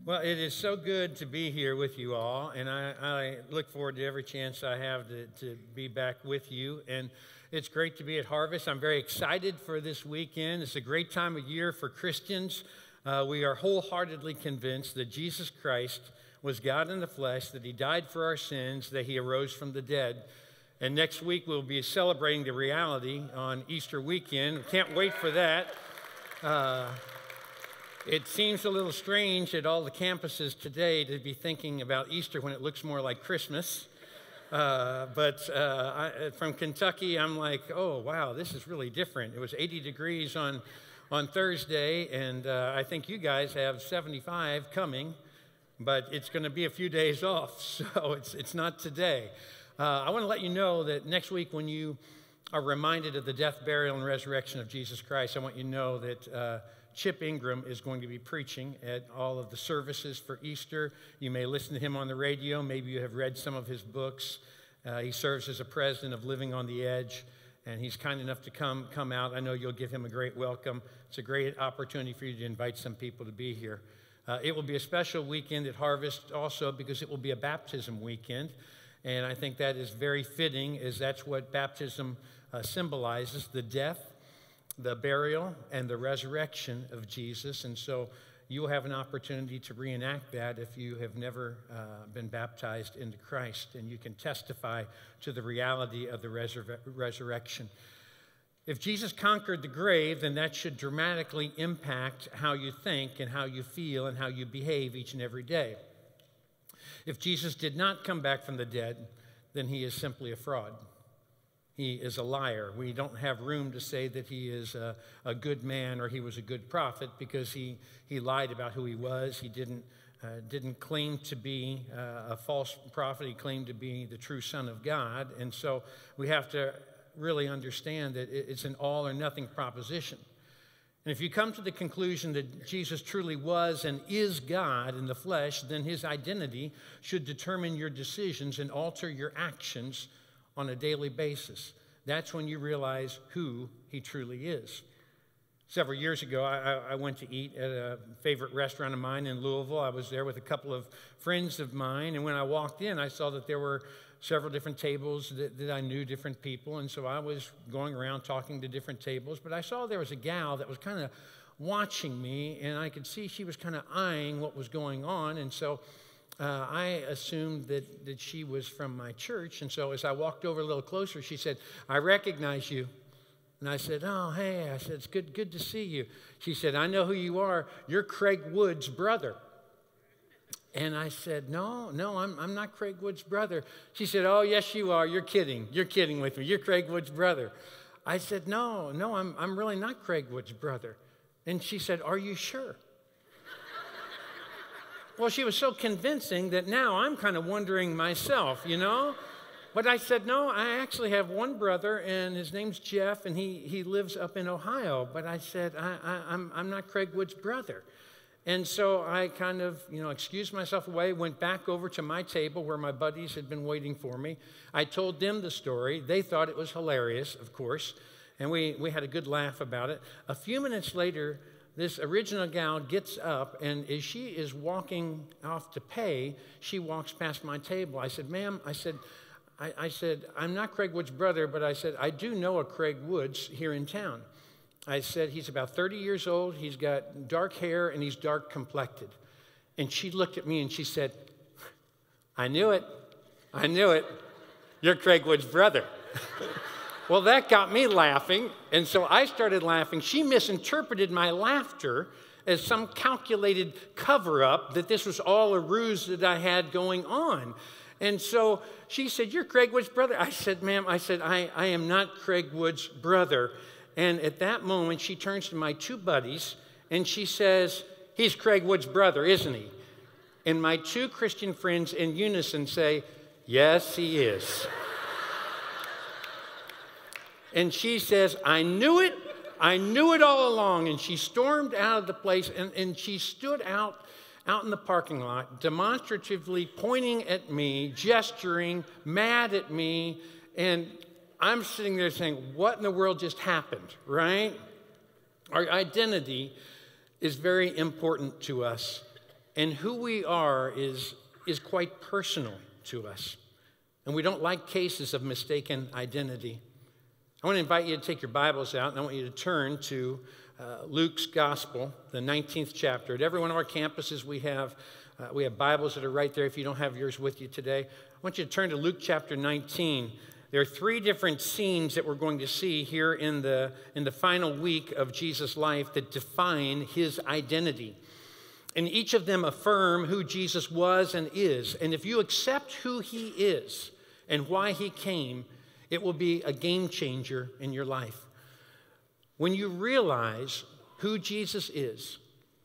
Well, it is so good to be here with you all, and I look forward to every chance I have to be back with you. And it's great to be at Harvest. I'm very excited for this weekend. It's a great time of year for Christians. We are wholeheartedly convinced that Jesus Christ was God in the flesh, that he died for our sins, that he arose from the dead. And next week we'll be celebrating the reality on Easter weekend. Can't wait for that. It seems a little strange at all the campuses today to be thinking about Easter when it looks more like Christmas. But from Kentucky, I'm like, oh, wow, this is really different. It was 80 degrees on Thursday, and I think you guys have 75 coming, but it's going to be a few days off, so it's not today. I want to let you know that next week when you are reminded of the death, burial, and resurrection of Jesus Christ, I want you to know that Chip Ingram is going to be preaching at all of the services for Easter. You may listen to him on the radio. Maybe you have read some of his books. He serves as a president of Living on the Edge, and he's kind enough to come out. I know you'll give him a great welcome. It's a great opportunity for you to invite some people to be here. It will be a special weekend at Harvest also because it will be a baptism weekend, and I think that is very fitting, as that's what baptism symbolizes, the death, the burial, and the resurrection of Jesus. And so you'll have an opportunity to reenact that if you have never been baptized into Christ, and you can testify to the reality of the resurrection. If Jesus conquered the grave, then that should dramatically impact how you think and how you feel and how you behave each and every day. If Jesus did not come back from the dead, then he is simply a fraud. He is a liar. We don't have room to say that he is a good man or he was a good prophet, because he lied about who he was. He didn't claim to be a false prophet. He claimed to be the true Son of God. And so we have to really understand that it's an all or nothing proposition. And if you come to the conclusion that Jesus truly was and is God in the flesh, then his identity should determine your decisions and alter your actions on a daily basis. That's when you realize who he truly is. Several years ago, I went to eat at a favorite restaurant of mine in Louisville. I was there with a couple of friends of mine, and when I walked in, I saw that there were several different tables that I knew different people, and so I was going around talking to different tables, but I saw there was a gal that was kind of watching me, and I could see she was kind of eyeing what was going on, and so I assumed that she was from my church. And so as I walked over a little closer, she said, "I recognize you." And I said, "Oh, hey," I said, "it's good to see you." She said, "I know who you are. You're Craig Wood's brother." And I said, No, I'm not Craig Wood's brother." She said, "Oh, yes, you are. You're kidding. You're kidding with me. You're Craig Wood's brother." I said, No, I'm really not Craig Wood's brother." And she said, "Are you sure?" Well, she was so convincing that now I'm kind of wondering myself, you know. But I said, "No, I actually have one brother, and his name's Jeff, and he lives up in Ohio." But I said, I'm not Craig Wood's brother. And so I kind of, excused myself away, went back over to my table where my buddies had been waiting for me. I told them the story. They thought it was hilarious, of course, and we had a good laugh about it. A few minutes later, this original gal gets up, and as she is walking off to pay, she walks past my table. I said, "Ma'am," I said, "I'm not Craig Wood's brother, but I said, I do know a Craig Woods here in town." I said, "He's about 30 years old, he's got dark hair, and he's dark complected." And she looked at me and she said, I knew it. You're Craig Wood's brother." Well, that got me laughing, and so I started laughing. She misinterpreted my laughter as some calculated cover-up, that this was all a ruse that I had going on. And so she said, "You're Craig Wood's brother." I said, "Ma'am," I am not Craig Wood's brother. And at that moment, she turns to my two buddies, and she says, "He's Craig Wood's brother, isn't he?" And my two Christian friends in unison say, "Yes, he is." And she says, I knew it all along." And she stormed out of the place, and she stood out in the parking lot, demonstratively pointing at me, gesturing, mad at me. And I'm sitting there saying, what in the world just happened, right? Our identity is very important to us. And who we are is quite personal to us. And we don't like cases of mistaken identity. I want to invite you to take your Bibles out, and I want you to turn to Luke's Gospel, the 19th chapter. At every one of our campuses, we have Bibles that are right there if you don't have yours with you today. I want you to turn to Luke chapter 19. There are three different scenes that we're going to see here in the final week of Jesus' life that define his identity. And each of them affirm who Jesus was and is. And if you accept who he is and why he came, it will be a game changer in your life. When you realize who Jesus is,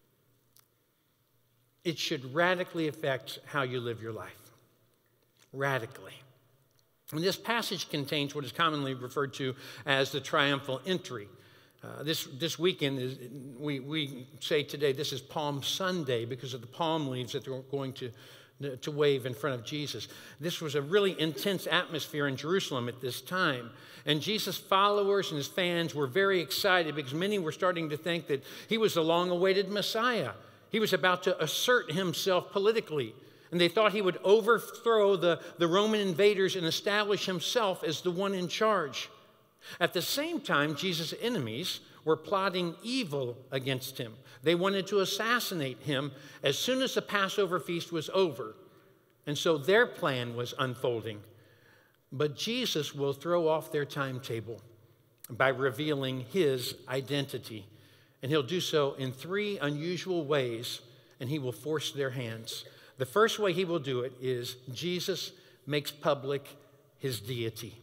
it should radically affect how you live your life. Radically. And this passage contains what is commonly referred to as the triumphal entry. This weekend, we say today this is Palm Sunday because of the palm leaves that they're going to wave in front of Jesus. This was a really intense atmosphere in Jerusalem at this time. And Jesus' followers and his fans were very excited because many were starting to think that he was the long-awaited Messiah. He was about to assert himself politically. And they thought he would overthrow the Roman invaders and establish himself as the one in charge. At the same time, Jesus' enemies were plotting evil against him. They wanted to assassinate him as soon as the Passover feast was over. And so their plan was unfolding. But Jesus will throw off their timetable by revealing his identity. And he'll do so in three unusual ways, and he will force their hands. The first way he will do it is Jesus makes public his deity.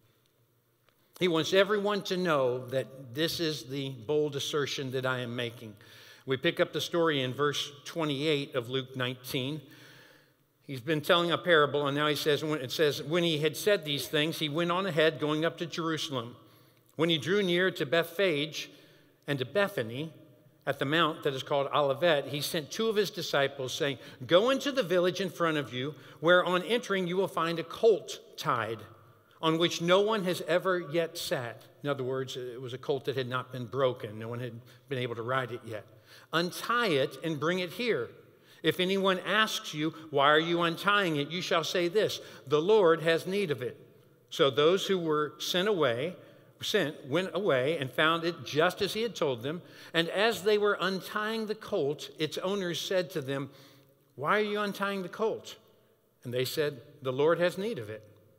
He wants everyone to know that this is the bold assertion that I am making. We pick up the story in verse 28 of Luke 19. He's been telling a parable, and now it says, when he had said these things, he went on ahead, going up to Jerusalem. When he drew near to Bethphage and to Bethany, at the mount that is called Olivet, he sent two of his disciples, saying, "Go into the village in front of you, where on entering you will find a colt tied, on which no one has ever yet sat." In other words, it was a colt that had not been broken. No one had been able to ride it yet. "Untie it and bring it here. If anyone asks you, 'Why are you untying it?' you shall say this, 'The Lord has need of it.'" So those who were sent went away and found it just as he had told them. And as they were untying the colt, its owners said to them, "Why are you untying the colt?" And they said, "The Lord has need of it."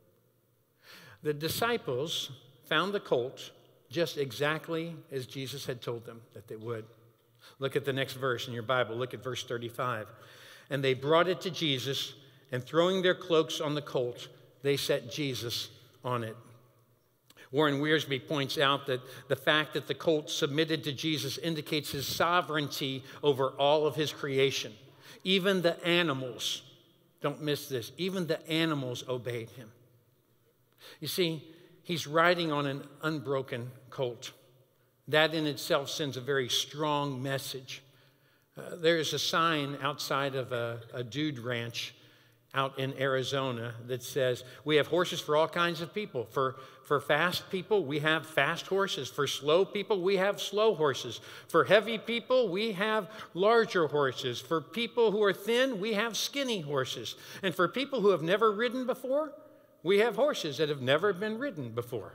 The disciples found the colt just exactly as Jesus had told them that they would. Look at the next verse in your Bible. Look at verse 35. "And they brought it to Jesus, and throwing their cloaks on the colt, they set Jesus on it." Warren Wiersbe points out that the fact that the colt submitted to Jesus indicates his sovereignty over all of his creation. Even the animals, don't miss this, even the animals obeyed him. You see, he's riding on an unbroken colt. That in itself sends a very strong message. There is a sign outside of a dude ranch out in Arizona that says, "We have horses for all kinds of people. For fast people, we have fast horses. For slow people, we have slow horses. For heavy people, we have larger horses. For people who are thin, we have skinny horses. And for people who have never ridden before, we have horses that have never been ridden before."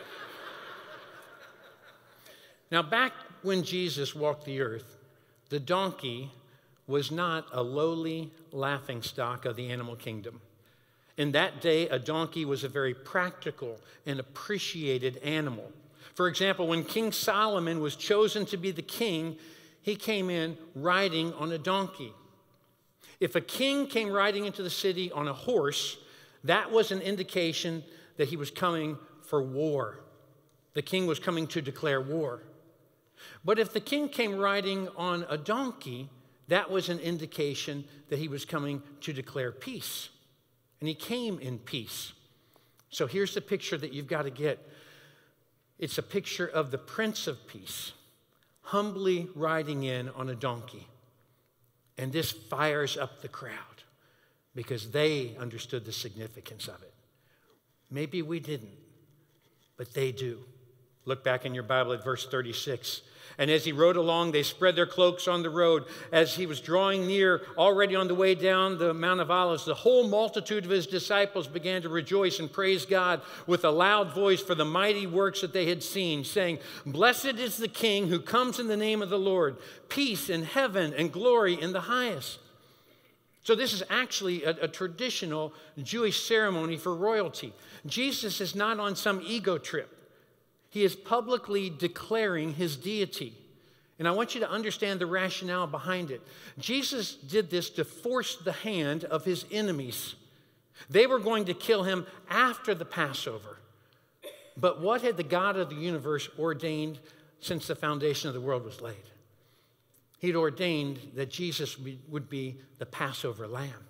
Now, back when Jesus walked the earth, the donkey was not a lowly laughingstock of the animal kingdom. In that day, a donkey was a very practical and appreciated animal. For example, when King Solomon was chosen to be the king, he came in riding on a donkey. If a king came riding into the city on a horse, that was an indication that he was coming for war. The king was coming to declare war. But if the king came riding on a donkey, that was an indication that he was coming to declare peace. And he came in peace. So here's the picture that you've got to get. It's a picture of the Prince of Peace, humbly riding in on a donkey. And this fires up the crowd because they understood the significance of it. Maybe we didn't, but they do. Look back in your Bible at verse 36. And as he rode along, they spread their cloaks on the road. As he was drawing near, already on the way down the Mount of Olives, the whole multitude of his disciples began to rejoice and praise God with a loud voice for the mighty works that they had seen, saying, "Blessed is the King who comes in the name of the Lord, peace in heaven and glory in the highest." So this is actually a traditional Jewish ceremony for royalty. Jesus is not on some ego trip. He is publicly declaring his deity. And I want you to understand the rationale behind it. Jesus did this to force the hand of his enemies. They were going to kill him after the Passover. But what had the God of the universe ordained since the foundation of the world was laid? He'd ordained that Jesus would be the Passover lamb.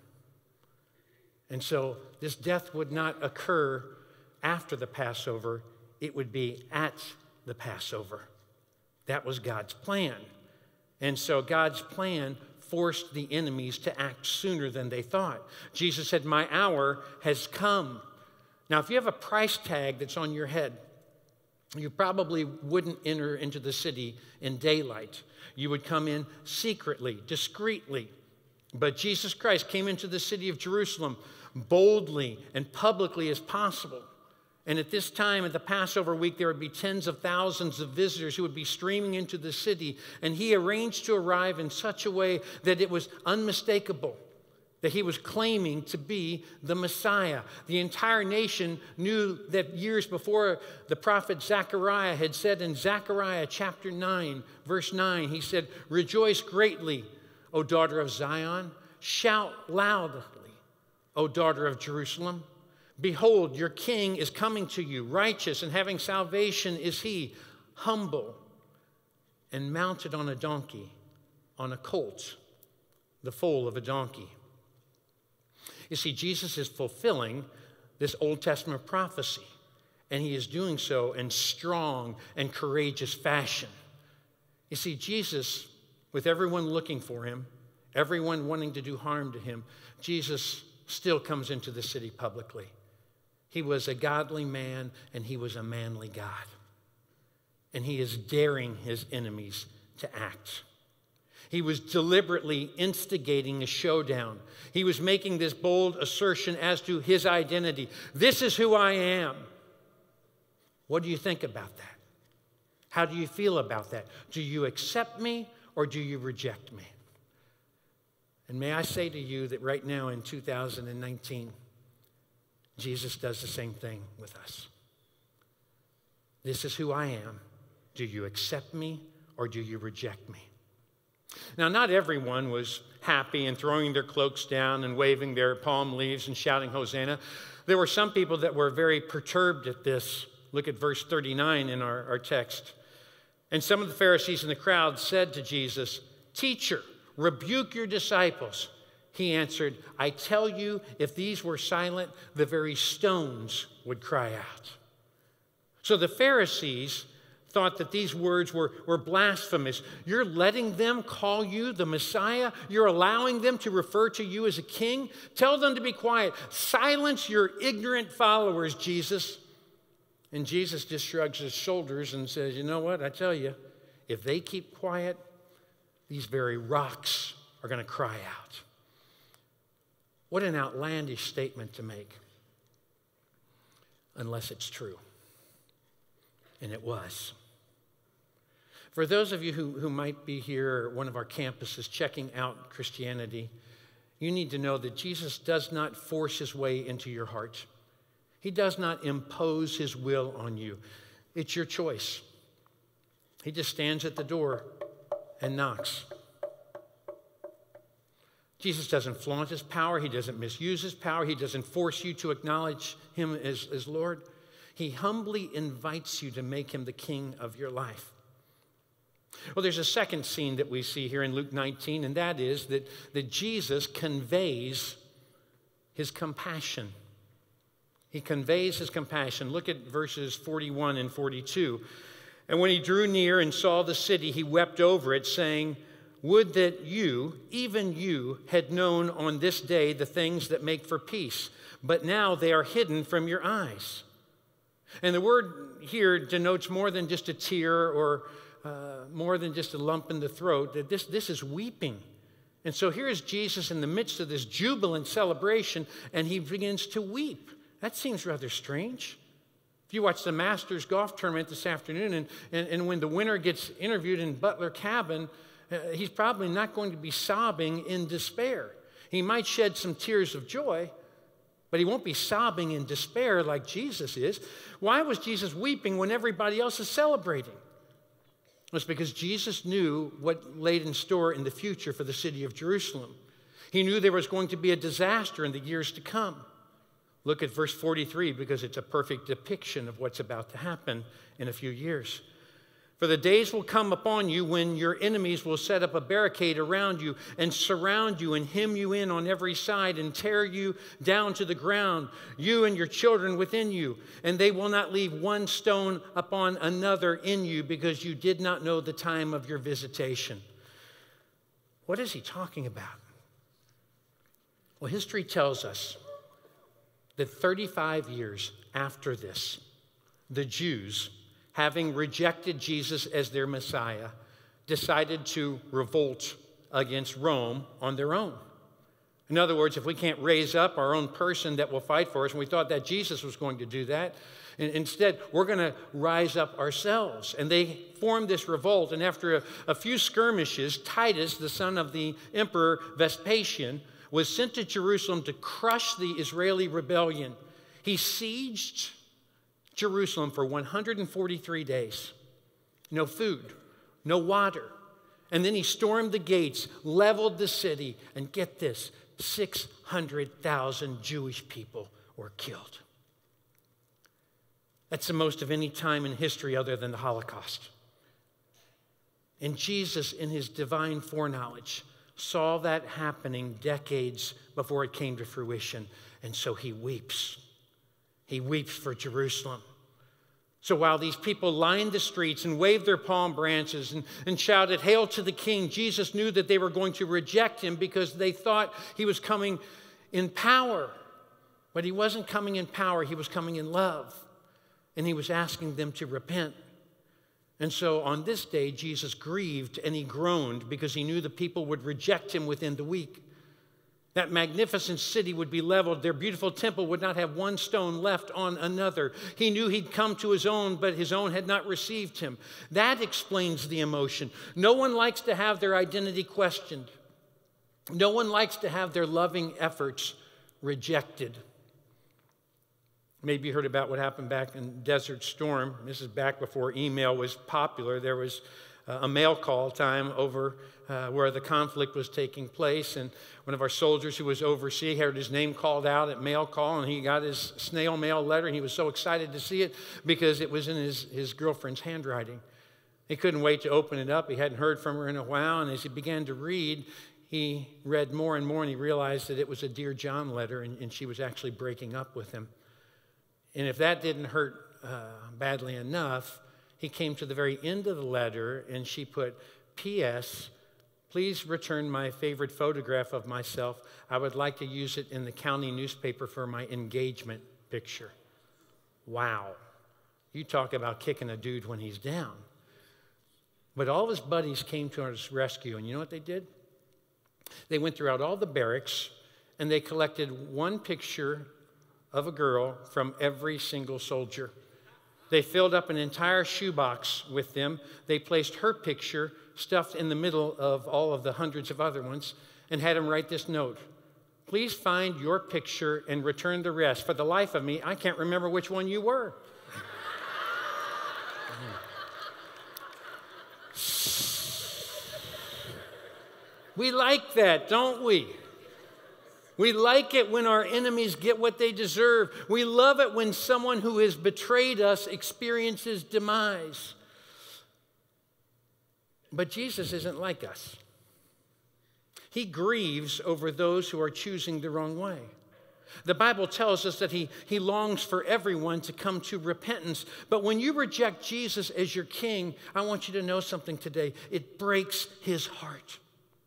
And so this death would not occur after the Passover. It would be at the Passover. That was God's plan. And so God's plan forced the enemies to act sooner than they thought. Jesus said, "My hour has come." Now, if you have a price tag that's on your head, you probably wouldn't enter into the city in daylight. You would come in secretly, discreetly. But Jesus Christ came into the city of Jerusalem boldly and publicly as possible. And at this time, at the Passover week, there would be tens of thousands of visitors who would be streaming into the city. And he arranged to arrive in such a way that it was unmistakable, that he was claiming to be the Messiah. The entire nation knew that years before, the prophet Zechariah had said in Zechariah chapter 9, verse 9, he said, "Rejoice greatly, O daughter of Zion. Shout loudly, O daughter of Jerusalem. Behold, your king is coming to you, righteous and having salvation is he, humble and mounted on a donkey, on a colt, the foal of a donkey." You see, Jesus is fulfilling this Old Testament prophecy, and he is doing so in strong and courageous fashion. You see, Jesus, with everyone looking for him, everyone wanting to do harm to him, Jesus still comes into the city publicly. He was a godly man, and he was a manly God. And he is daring his enemies to act. He was deliberately instigating a showdown. He was making this bold assertion as to his identity. "This is who I am." What do you think about that? How do you feel about that? Do you accept me or do you reject me? And may I say to you that right now in 2019, Jesus does the same thing with us. This is who I am. Do you accept me or do you reject me? Now, not everyone was happy and throwing their cloaks down and waving their palm leaves and shouting Hosanna. There were some people that were very perturbed at this. Look at verse 39 in our text. "And some of the Pharisees in the crowd said to Jesus, 'Teacher, rebuke your disciples.' He answered, 'I tell you, if these were silent, the very stones would cry out.'" So the Pharisees thought that these words were blasphemous. You're letting them call you the Messiah? You're allowing them to refer to you as a king? Tell them to be quiet. Silence your ignorant followers, Jesus. And Jesus just shrugs his shoulders and says, "You know what? I tell you, if they keep quiet, these very rocks are going to cry out." What an outlandish statement to make, unless it's true. And it was. For those of you who might be here at one of our campuses checking out Christianity, you need to know that Jesus does not force his way into your heart. He does not impose his will on you. It's your choice. He just stands at the door and knocks. Jesus doesn't flaunt his power. He doesn't misuse his power. He doesn't force you to acknowledge him as Lord. He humbly invites you to make him the king of your life. Well, there's a second scene that we see here in Luke 19, and that is that Jesus conveys his compassion. He conveys his compassion. Look at verses 41 and 42. "And when he drew near and saw the city, he wept over it, saying, 'Would that you, even you, had known on this day the things that make for peace, but now they are hidden from your eyes.' And the word here denotes more than just a tear or more than just a lump in the throat. That this is weeping. And so here is Jesus in the midst of this jubilant celebration, and he begins to weep. That seems rather strange. If you watch the Masters golf tournament this afternoon, and when the winner gets interviewed in Butler Cabin, he's probably not going to be sobbing in despair. He might shed some tears of joy, but he won't be sobbing in despair like Jesus is. Why was Jesus weeping when everybody else is celebrating? It's because Jesus knew what laid in store in the future for the city of Jerusalem. He knew there was going to be a disaster in the years to come. Look at verse 43 because it's a perfect depiction of what's about to happen in a few years. For the days will come upon you when your enemies will set up a barricade around you and surround you and hem you in on every side and tear you down to the ground, you and your children within you. And they will not leave one stone upon another in you because you did not know the time of your visitation. What is he talking about? Well, history tells us that 35 years after this, the Jews, having rejected Jesus as their Messiah, decided to revolt against Rome on their own. In other words, if we can't raise up our own person that will fight for us, and we thought that Jesus was going to do that, instead, we're going to rise up ourselves. And they formed this revolt, and after a few skirmishes, Titus, the son of the emperor Vespasian, was sent to Jerusalem to crush the Israeli rebellion. He sieged Jerusalem for 143 days. No food, no water. And then he stormed the gates, leveled the city, and get this, 600,000 Jewish people were killed. That's the most of any time in history other than the Holocaust. And Jesus, in his divine foreknowledge, saw that happening decades before it came to fruition. And so he weeps. He weeps for Jerusalem. So while these people lined the streets and waved their palm branches and shouted, "Hail to the King," Jesus knew that they were going to reject him because they thought he was coming in power. But he wasn't coming in power. He was coming in love. And he was asking them to repent. And so on this day, Jesus grieved and he groaned because he knew the people would reject him within the week. That magnificent city would be leveled. Their beautiful temple would not have one stone left on another. He knew he'd come to his own, but his own had not received him. That explains the emotion. No one likes to have their identity questioned. No one likes to have their loving efforts rejected. Maybe you heard about what happened back in Desert Storm. This is back before email was popular. There was a mail call time over where the conflict was taking place. And one of our soldiers who was overseas heard his name called out at mail call, and he got his snail mail letter, and he was so excited to see it because it was in his girlfriend's handwriting. He couldn't wait to open it up. He hadn't heard from her in a while, and as he began to read, he read more and more, and he realized that it was a Dear John letter, and she was actually breaking up with him. And if that didn't hurt badly enough, he came to the very end of the letter, and she put, "P.S. Please return my favorite photograph of myself. I would like to use it in the county newspaper for my engagement picture." Wow. You talk about kicking a dude when he's down. But all of his buddies came to his rescue, and you know what they did? They went throughout all the barracks, and they collected one picture of a girl from every single soldier. They filled up an entire shoebox with them. They placed her picture stuffed in the middle of all of the hundreds of other ones and had him write this note: "Please find your picture and return the rest. For the life of me, I can't remember which one you were." We like that, don't we? We like it when our enemies get what they deserve. We love it when someone who has betrayed us experiences demise. But Jesus isn't like us. He grieves over those who are choosing the wrong way. The Bible tells us that he longs for everyone to come to repentance. But when you reject Jesus as your king, I want you to know something today. It breaks his heart.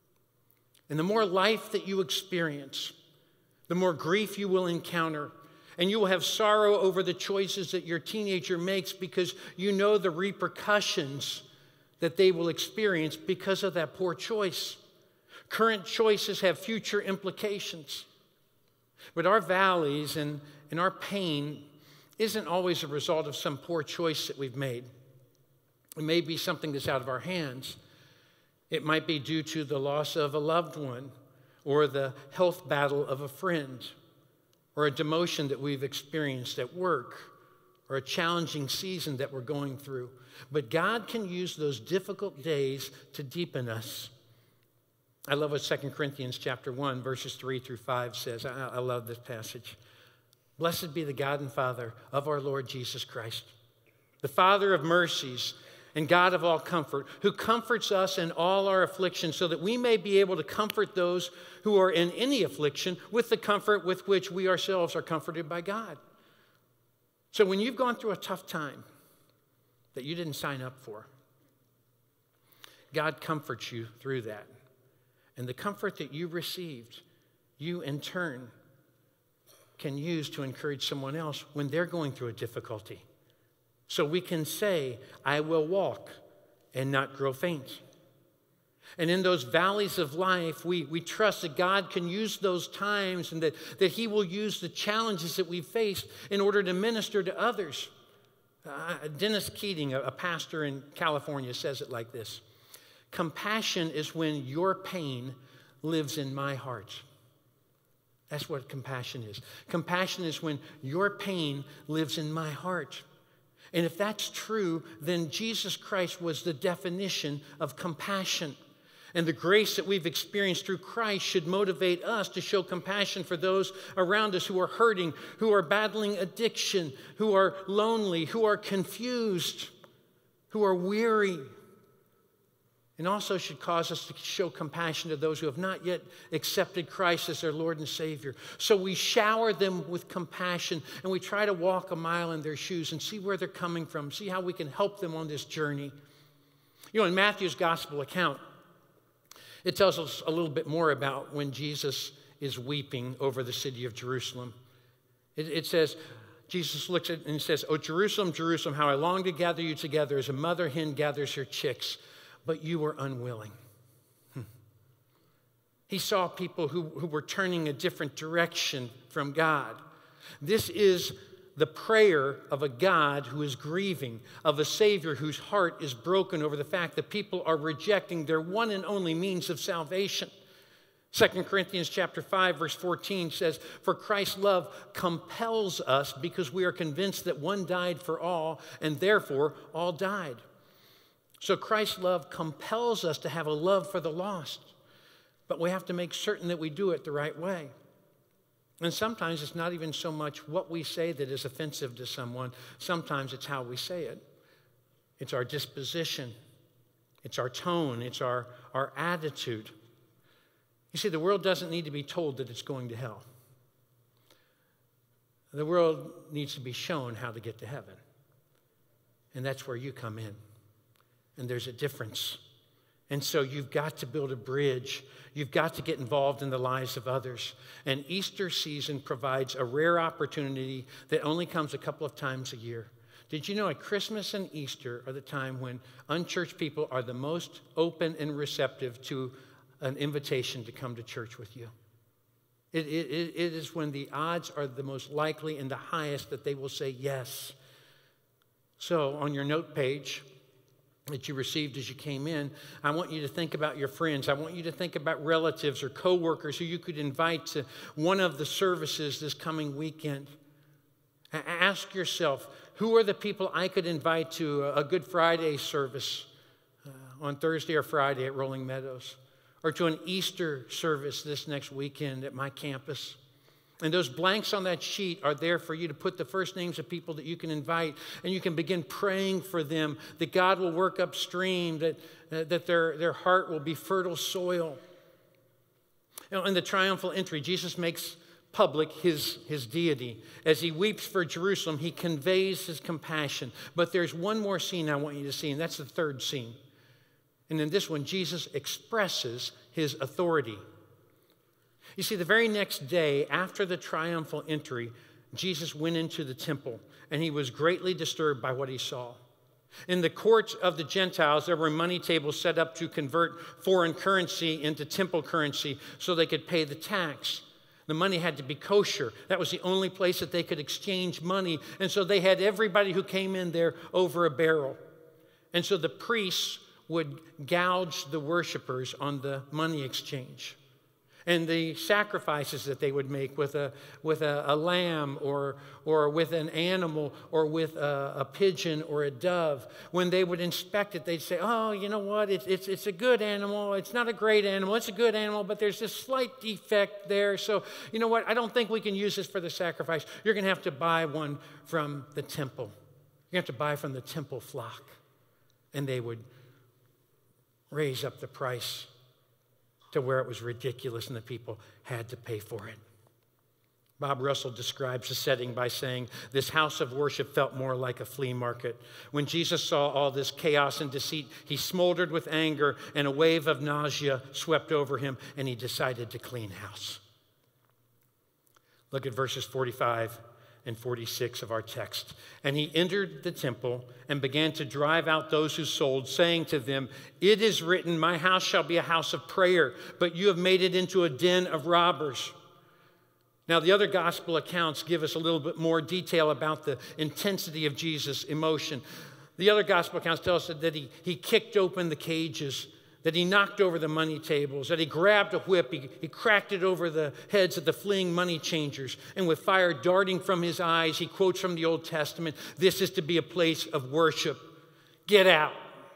And the more life that you experience, the more grief you will encounter, And you will have sorrow over the choices that your teenager makes because you know the repercussions that they will experience because of that poor choice. Current choices have future implications. But our valleys and our pain isn't always a result of some poor choice that we've made. It may be something that's out of our hands. It might be due to the loss of a loved one, or the health battle of a friend, or a demotion that we've experienced at work, or a challenging season that we're going through. But God can use those difficult days to deepen us. I love what 2 Corinthians chapter 1, verses 3 through 5 says. I love this passage. Blessed be the God and Father of our Lord Jesus Christ, the Father of mercies and God of all comfort, who comforts us in all our affliction, so that we may be able to comfort those who are in any affliction with the comfort with which we ourselves are comforted by God. So when you've gone through a tough time that you didn't sign up for, God comforts you through that. And the comfort that you received, you in turn can use to encourage someone else when they're going through a difficulty. So we can say, I will walk and not grow faint. And in those valleys of life, we trust that God can use those times and that He will use the challenges that we've faced in order to minister to others. Dennis Keating, a pastor in California, says it like this. Compassion is when your pain lives in my heart. That's what compassion is. Compassion is when your pain lives in my heart. And if that's true, then Jesus Christ was the definition of compassion. And the grace that we've experienced through Christ should motivate us to show compassion for those around us who are hurting, who are battling addiction, who are lonely, who are confused, who are weary. And also should cause us to show compassion to those who have not yet accepted Christ as their Lord and Savior. So we shower them with compassion, and we try to walk a mile in their shoes and see where they're coming from, see how we can help them on this journey. You know, in Matthew's gospel account, it tells us a little bit more about when Jesus is weeping over the city of Jerusalem. It says, Jesus looks at it and says, "O Jerusalem, Jerusalem, how I long to gather you together as a mother hen gathers her chicks, but you were unwilling." He saw people who were turning a different direction from God. This is the prayer of a God who is grieving, of a Savior whose heart is broken over the fact that people are rejecting their one and only means of salvation. 2 Corinthians chapter 5, verse 14 says, "For Christ's love compels us because we are convinced that one died for all, and therefore all died." So Christ's love compels us to have a love for the lost, but we have to make certain that we do it the right way. And sometimes it's not even so much what we say that is offensive to someone. Sometimes it's how we say it. It's our disposition. It's our tone. It's our attitude. You see, the world doesn't need to be told that it's going to hell. The world needs to be shown how to get to heaven. And that's where you come in. And there's a difference. And so you've got to build a bridge. You've got to get involved in the lives of others. And Easter season provides a rare opportunity that only comes a couple of times a year. Did you know that Christmas and Easter are the time when unchurched people are the most open and receptive to an invitation to come to church with you? It is when the odds are the most likely and the highest that they will say yes. So on your note page that you received as you came in, I want you to think about your friends. I want you to think about relatives or coworkers who you could invite to one of the services this coming weekend. Ask yourself, who are the people I could invite to a Good Friday service on Thursday or Friday at Rolling Meadows, or to an Easter service this next weekend at my campus? And those blanks on that sheet are there for you to put the first names of people that you can invite, and you can begin praying for them, that God will work upstream, that their heart will be fertile soil. You know, in the triumphal entry, Jesus makes public his deity. As he weeps for Jerusalem, he conveys his compassion. But there's one more scene I want you to see, and that's the third scene. And in this one, Jesus expresses his authority. You see, the very next day after the triumphal entry, Jesus went into the temple, and he was greatly disturbed by what he saw. In the courts of the Gentiles, there were money tables set up to convert foreign currency into temple currency so they could pay the tax. The money had to be kosher. That was the only place that they could exchange money. And so they had everybody who came in there over a barrel. And so the priests would gouge the worshipers on the money exchange. And the sacrifices that they would make with a lamb or with an animal or with a pigeon or a dove, when they would inspect it, they'd say, oh, you know what, it's a good animal. It's not a great animal. It's a good animal, but there's this slight defect there. So, you know what, I don't think we can use this for the sacrifice. You're going to have to buy one from the temple. You're going to have to buy from the temple flock. And they would raise up the price to where it was ridiculous and the people had to pay for it. Bob Russell describes the setting by saying, this house of worship felt more like a flea market. When Jesus saw all this chaos and deceit, he smoldered with anger, and a wave of nausea swept over him, and he decided to clean house. Look at verses 45 and 46 of our text. And he entered the temple and began to drive out those who sold, saying to them, it is written, my house shall be a house of prayer, but you have made it into a den of robbers. Now, the other gospel accounts give us a little bit more detail about the intensity of Jesus' emotion. The other gospel accounts tell us that he kicked open the cages, that he knocked over the money tables, that he grabbed a whip, he cracked it over the heads of the fleeing money changers, and with fire darting from his eyes, he quotes from the Old Testament, this is to be a place of worship. Get out.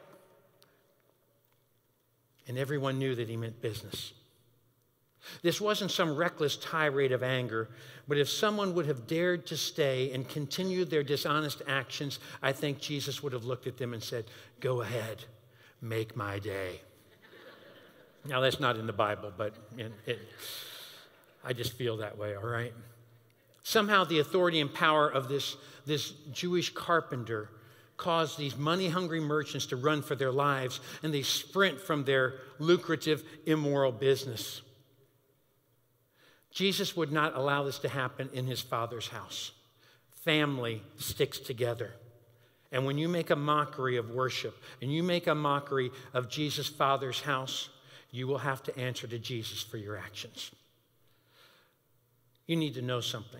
And everyone knew that he meant business. This wasn't some reckless tirade of anger, but if someone would have dared to stay and continue their dishonest actions, I think Jesus would have looked at them and said, go ahead, make my day. Now, that's not in the Bible, but I just feel that way, all right? Somehow the authority and power of this Jewish carpenter caused these money-hungry merchants to run for their lives, and they sprint from their lucrative, immoral business. Jesus would not allow this to happen in his Father's house. Family sticks together. And when you make a mockery of worship and you make a mockery of Jesus' Father's house, you will have to answer to Jesus for your actions. You need to know something.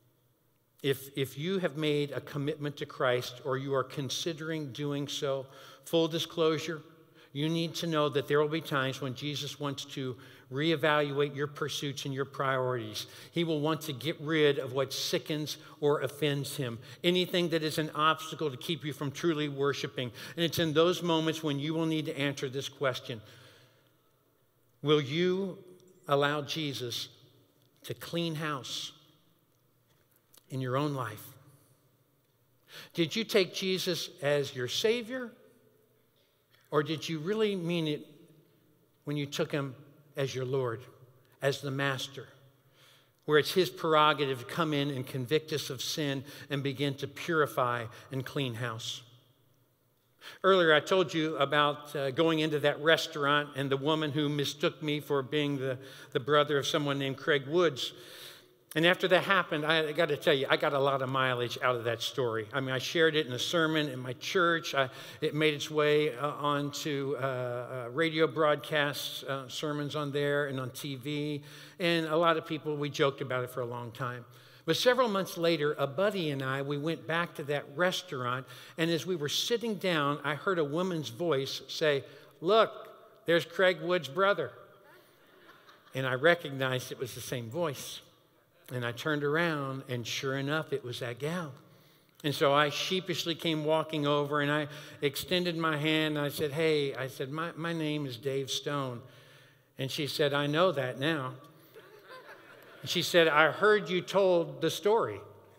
If you have made a commitment to Christ or you are considering doing so, full disclosure, you need to know that there will be times when Jesus wants to reevaluate your pursuits and your priorities. He will want to get rid of what sickens or offends him, anything that is an obstacle to keep you from truly worshiping. And it's in those moments when you will need to answer this question. Will you allow Jesus to clean house in your own life? Did you take Jesus as your Savior? Or did you really mean it when you took him as your Lord, as the Master, where it's his prerogative to come in and convict us of sin and begin to purify and clean house? Earlier, I told you about going into that restaurant and the woman who mistook me for being the brother of someone named Craig Woods. And after that happened, I got to tell you, I got a lot of mileage out of that story. I mean, I shared it in a sermon in my church. It made its way onto radio broadcasts, sermons on there and on TV. And a lot of people, we joked about it for a long time. But several months later, a buddy and I, we went back to that restaurant. And as we were sitting down, I heard a woman's voice say, look, there's Craig Wood's brother. And I recognized it was the same voice. And I turned around, and sure enough, it was that gal. And so I sheepishly came walking over, and I extended my hand, and I said, hey, I said, my name is Dave Stone. And she said, I know that now. And she said, I heard you told the story.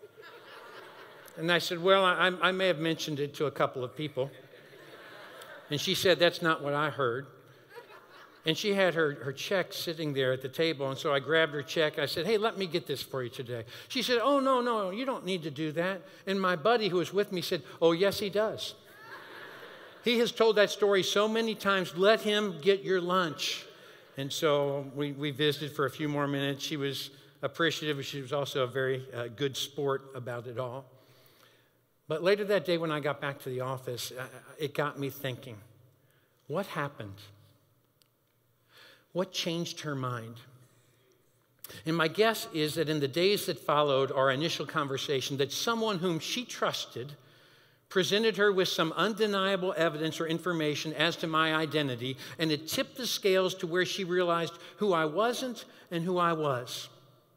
And I said, well, I may have mentioned it to a couple of people. And she said, that's not what I heard. And she had her check sitting there at the table, and so I grabbed her check. I said, hey, let me get this for you today. She said, oh, no, you don't need to do that. And my buddy who was with me said, oh, yes, he does. He has told that story so many times. Let him get your lunch. And so we visited for a few more minutes. She was appreciative. She was also a very good sport about it all. But later that day when I got back to the office, it got me thinking, what happened? What changed her mind? And my guess is that in the days that followed our initial conversation, that someone whom she trusted presented her with some undeniable evidence or information as to my identity, and it tipped the scales to where she realized who I wasn't and who I was.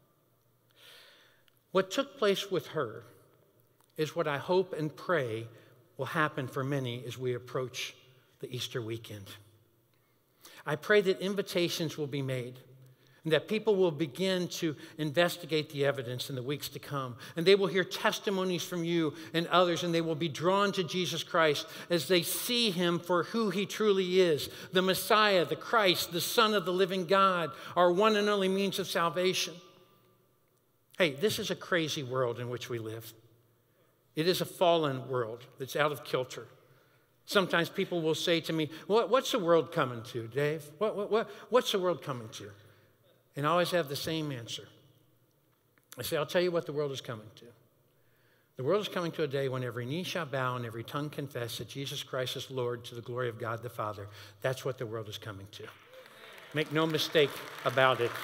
What took place with her is what I hope and pray will happen for many as we approach the Easter weekend. I pray that invitations will be made and that people will begin to investigate the evidence in the weeks to come. And they will hear testimonies from you and others, and they will be drawn to Jesus Christ as they see him for who he truly is, the Messiah, the Christ, the Son of the living God, our one and only means of salvation. Hey, this is a crazy world in which we live. It is a fallen world that's out of kilter. Sometimes people will say to me, what's the world coming to, Dave? What's the world coming to? And I always have the same answer. I say, I'll tell you what the world is coming to. The world is coming to a day when every knee shall bow and every tongue confess that Jesus Christ is Lord to the glory of God the Father. That's what the world is coming to. Make no mistake about it.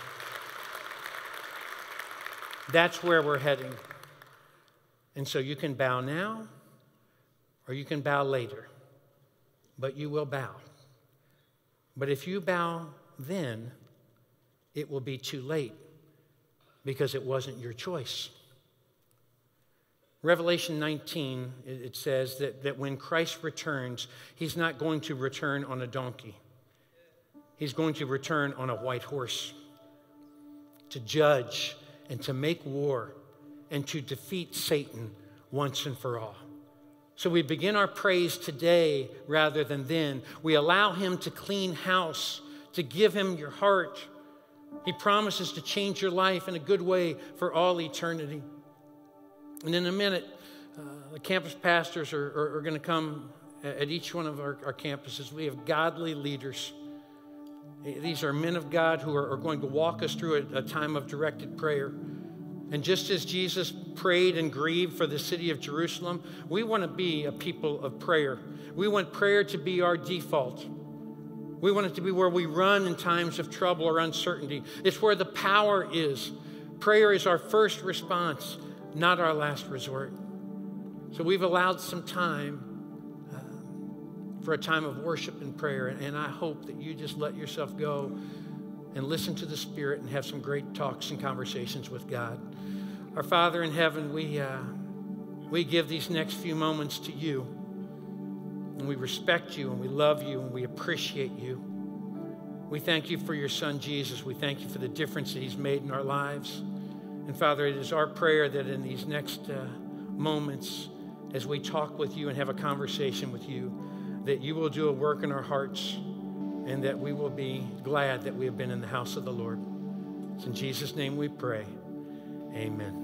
That's where we're heading. And so you can bow now or you can bow later, but you will bow. But if you bow then, it will be too late because it wasn't your choice. Revelation 19, it says that when Christ returns, he's not going to return on a donkey. He's going to return on a white horse to judge and to make war and to defeat Satan once and for all. So we begin our praise today rather than then. We allow him to clean house, to give him your heart. He promises to change your life in a good way for all eternity. And in a minute, the campus pastors are going to come at each one of our campuses. We have godly leaders. These are men of God who are going to walk us through a time of directed prayer. And just as Jesus prayed and grieved for the city of Jerusalem, we want to be a people of prayer. We want prayer to be our default. We want it to be where we run in times of trouble or uncertainty. It's where the power is. Prayer is our first response, not our last resort. So we've allowed some time for a time of worship and prayer. And I hope that you just let yourself go and listen to the Spirit and have some great talks and conversations with God. Our Father in heaven, we give these next few moments to you. And we respect you and we love you and we appreciate you. We thank you for your Son, Jesus. We thank you for the difference that he's made in our lives. And Father, it is our prayer that in these next moments, as we talk with you and have a conversation with you, that you will do a work in our hearts and that we will be glad that we have been in the house of the Lord. It's in Jesus' name we pray. Amen.